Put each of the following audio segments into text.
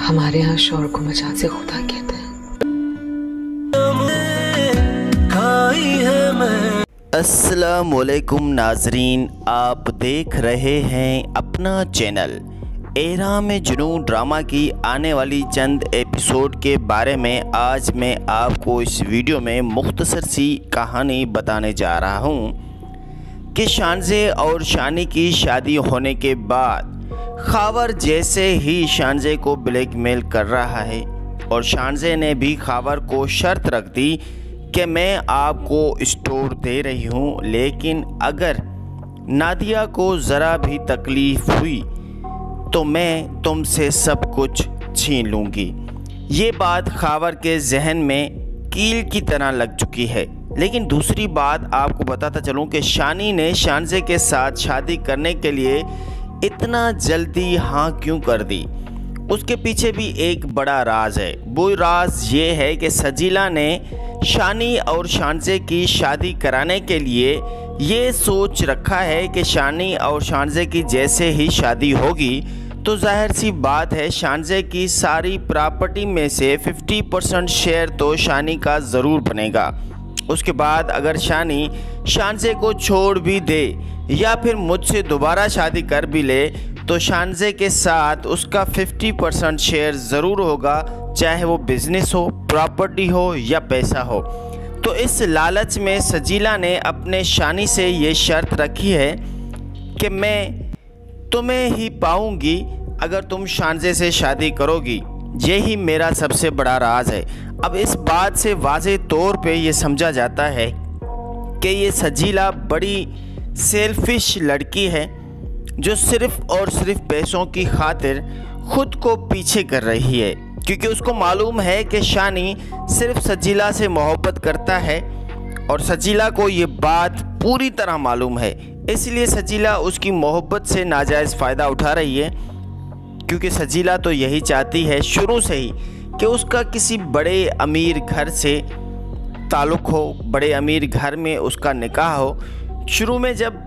हमारे यहाँ शोर को मजाक से खुदा कहते हैं। अस्सलामुअलैकुम नाजरीन, आप देख रहे हैं अपना चैनल एहराम जुनून ड्रामा की आने वाली चंद एपिसोड के बारे में आज मैं आपको इस वीडियो में मुख्तसर सी कहानी बताने जा रहा हूँ कि शानजे और शानी की शादी होने के बाद खावर जैसे ही शानजे को ब्लैकमेल कर रहा है और शानजे ने भी खावर को शर्त रख दी कि मैं आपको स्टोर दे रही हूँ, लेकिन अगर नादिया को ज़रा भी तकलीफ़ हुई तो मैं तुमसे सब कुछ छीन लूँगी। ये बात खावर के जहन में कील की तरह लग चुकी है। लेकिन दूसरी बात आपको बताता चलूँ कि शानी ने शानजे के साथ शादी करने के लिए इतना जल्दी हाँ क्यों कर दी, उसके पीछे भी एक बड़ा राज है। वो राज ये है कि सजीला ने शानी और शानजे की शादी कराने के लिए ये सोच रखा है कि शानी और शानजे की जैसे ही शादी होगी तो जाहिर सी बात है शानजे की सारी प्रॉपर्टी में से 50% शेयर तो शानी का ज़रूर बनेगा। उसके बाद अगर शानी शानजे को छोड़ भी दे या फिर मुझसे दोबारा शादी कर भी ले तो शानजे के साथ उसका 50% शेयर ज़रूर होगा, चाहे वो बिज़नेस हो, प्रॉपर्टी हो या पैसा हो। तो इस लालच में सजीला ने अपने शानी से ये शर्त रखी है कि मैं तुम्हें ही पाऊंगी अगर तुम शानजे से शादी करोगी। यही मेरा सबसे बड़ा राज है। अब इस बात से वाज़े तौर पे ये समझा जाता है कि ये सजीला बड़ी सेल्फिश लड़की है जो सिर्फ़ और सिर्फ पैसों की खातिर ख़ुद को पीछे कर रही है, क्योंकि उसको मालूम है कि शानी सिर्फ सजीला से मोहब्बत करता है और सजीला को ये बात पूरी तरह मालूम है। इसलिए सजीला उसकी मोहब्बत से नाजायज़ फ़ायदा उठा रही है, क्योंकि सजीला तो यही चाहती है शुरू से ही कि उसका किसी बड़े अमीर घर से ताल्लुक़ हो, बड़े अमीर घर में उसका निकाह हो। शुरू में जब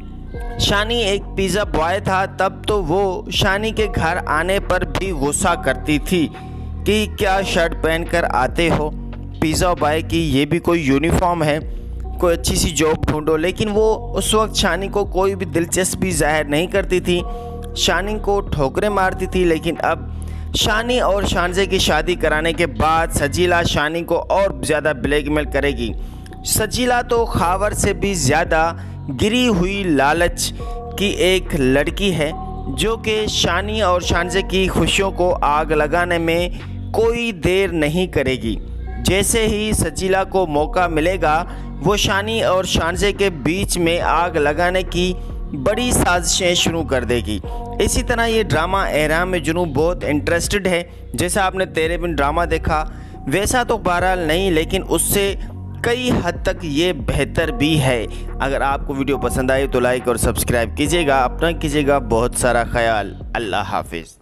शानी एक पिज़्ज़ा बॉय था तब तो वो शानी के घर आने पर भी गुस्सा करती थी कि क्या शर्ट पहन कर आते हो, पिज़्ज़ा बॉय की ये भी कोई यूनिफॉर्म है, कोई अच्छी सी जॉब ढूंढो। लेकिन वो उस वक्त शानी को कोई भी दिलचस्पी जाहिर नहीं करती थी, शानी को ठोकरें मारती थी। लेकिन अब शानी और शानजे की शादी कराने के बाद सजीला शानी को और ज़्यादा ब्लैकमेल करेगी। सजीला तो खावर से भी ज़्यादा गिरी हुई लालच की एक लड़की है जो कि शानी और शानजे की खुशियों को आग लगाने में कोई देर नहीं करेगी। जैसे ही सजीला को मौका मिलेगा वो शानी और शानजे के बीच में आग लगाने की बड़ी साजिशें शुरू कर देगी। इसी तरह ये ड्रामा एहराम जुनून बहुत इंटरेस्टेड है। जैसा आपने तेरे बिन ड्रामा देखा वैसा तो बहरहाल नहीं, लेकिन उससे कई हद तक ये बेहतर भी है। अगर आपको वीडियो पसंद आए तो लाइक और सब्सक्राइब कीजिएगा। अपना कीजिएगा बहुत सारा ख्याल। अल्लाह हाफिज़।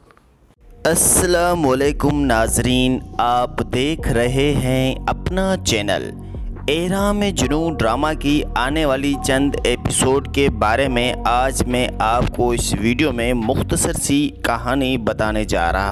अस्सलामुअलैकुम नाजरीन, आप देख रहे हैं अपना चैनल एहराम जुनून ड्रामा की आने वाली चंद एपिसोड के बारे में आज मैं आपको इस वीडियो में मुख्तसर सी कहानी बताने जा रहा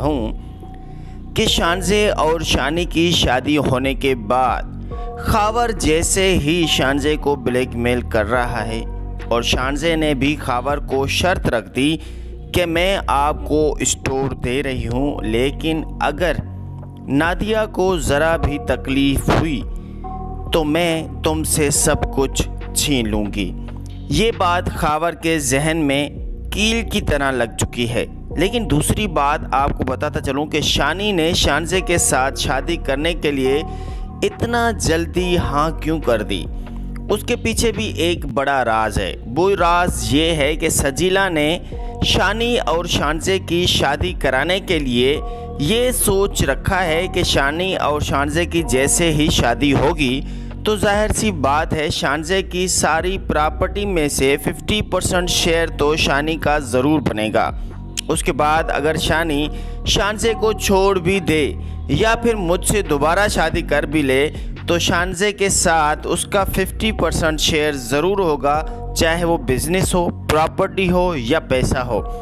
हूँ कि शानजे और शानी की शादी होने के बाद खावर जैसे ही शानजे को ब्लैकमेल कर रहा है और शानजे ने भी खावर को शर्त रख दी कि मैं आपको स्टोर दे रही हूँ, लेकिन अगर नादिया को ज़रा भी तकलीफ़ हुई तो मैं तुमसे सब कुछ छीन लूँगी। ये बात खावर के जहन में कील की तरह लग चुकी है। लेकिन दूसरी बात आपको बताता चलूँ कि शानी ने शानजे के साथ शादी करने के लिए इतना जल्दी हाँ क्यों कर दी, उसके पीछे भी एक बड़ा राज है। वो राज ये है कि सजीला ने शानी और शानजे की शादी कराने के लिए ये सोच रखा है कि शानी और शानजे की जैसे ही शादी होगी तो जाहिर सी बात है शानजे की सारी प्रॉपर्टी में से 50% शेयर तो शानी का ज़रूर बनेगा। उसके बाद अगर शानी शानजे को छोड़ भी दे या फिर मुझसे दोबारा शादी कर भी ले तो शानजे के साथ उसका 50% शेयर ज़रूर होगा, चाहे वो बिज़नेस हो, प्रॉपर्टी हो या पैसा हो।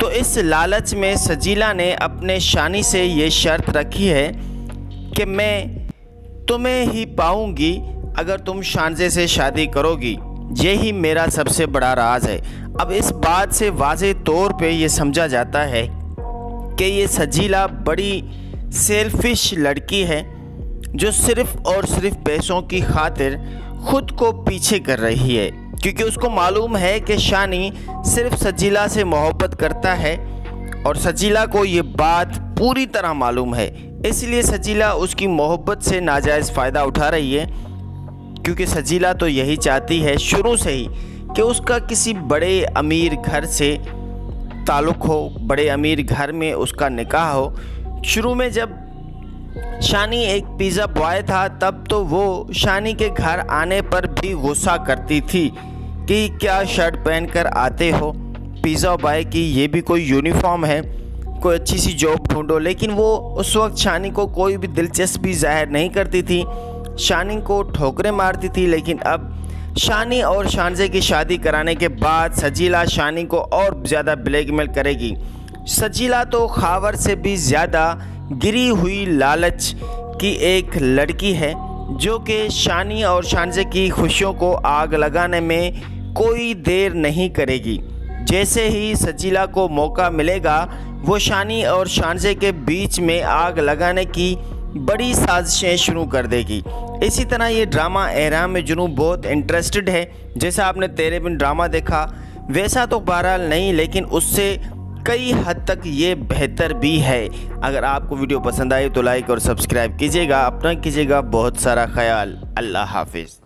तो इस लालच में सजीला ने अपने शानी से ये शर्त रखी है कि मैं तुम्हें ही पाऊंगी अगर तुम शानजे से शादी करोगी। यही मेरा सबसे बड़ा राज है। अब इस बात से वाज़े तौर पे ये समझा जाता है कि ये सजीला बड़ी सेल्फिश लड़की है जो सिर्फ़ और सिर्फ पैसों की खातिर ख़ुद को पीछे कर रही है, क्योंकि उसको मालूम है कि शानी सिर्फ सजीला से मोहब्बत करता है और सजीला को ये बात पूरी तरह मालूम है। इसलिए सजीला उसकी मोहब्बत से नाजायज़ फ़ायदा उठा रही है, क्योंकि सजीला तो यही चाहती है शुरू से ही कि उसका किसी बड़े अमीर घर से ताल्लुक़ हो, बड़े अमीर घर में उसका निकाह हो। शुरू में जब शानी एक पिज़्ज़ा बॉय था तब तो वो शानी के घर आने पर भी गुस्सा करती थी कि क्या शर्ट पहन कर आते हो, पिज़्ज़ा बॉय की ये भी कोई यूनिफॉर्म है, कोई अच्छी सी जॉब ढूंढो। लेकिन वो उस वक्त शानी को कोई भी दिलचस्पी जाहिर नहीं करती थी, शानी को ठोकरें मारती थी। लेकिन अब शानी और शानजे की शादी कराने के बाद सजीला शानी को और ज़्यादा ब्लैकमेल करेगी। सजीला तो खावर से भी ज़्यादा गिरी हुई लालच की एक लड़की है जो कि शानी और शानजे की खुशियों को आग लगाने में कोई देर नहीं करेगी। जैसे ही सजीला को मौका मिलेगा वो शानी और शानजे के बीच में आग लगाने की बड़ी साजिशें शुरू कर देगी। इसी तरह ये ड्रामा एहराम में जुनू बहुत इंटरेस्टेड है। जैसा आपने तेरे बिन ड्रामा देखा वैसा तो बहरहाल नहीं, लेकिन उससे कई हद तक ये बेहतर भी है। अगर आपको वीडियो पसंद आए तो लाइक और सब्सक्राइब कीजिएगा। अपना कीजिएगा बहुत सारा ख्याल। अल्लाह हाफिज़।